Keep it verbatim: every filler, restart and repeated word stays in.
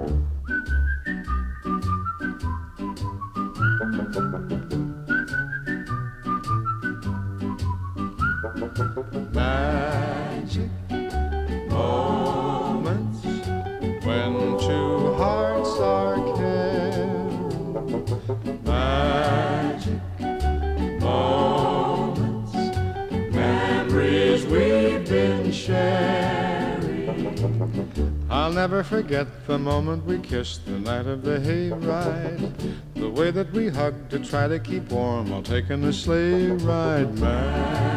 Magic moments when two hearts are caring. Magic moments, memories we've been sharing. I'll never forget the moment we kissed the night of the hayride, the way that we hugged to try to keep warm while taking the sleigh ride. Magic